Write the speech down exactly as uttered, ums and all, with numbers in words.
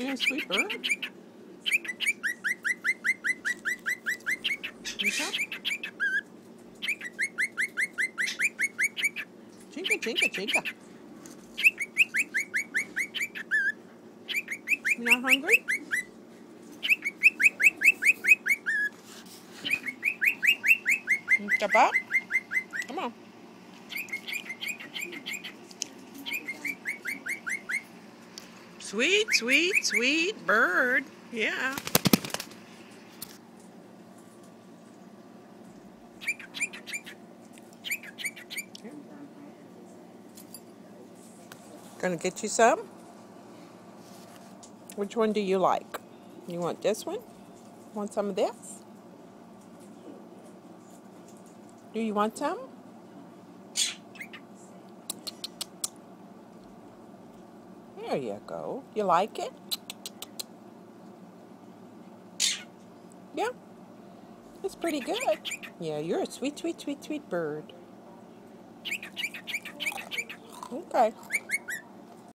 You're a sweet bird. Chinca? Chinca, Chinca, Chinca. You not hungry? You step up? Come on. Sweet, sweet, sweet bird. Yeah. Gonna get you some? Which one do you like? You want this one? Want some of this? Do you want some? There you go. You like it? Yeah. It's pretty good. Yeah, you're a sweet, sweet, sweet, sweet bird. Okay.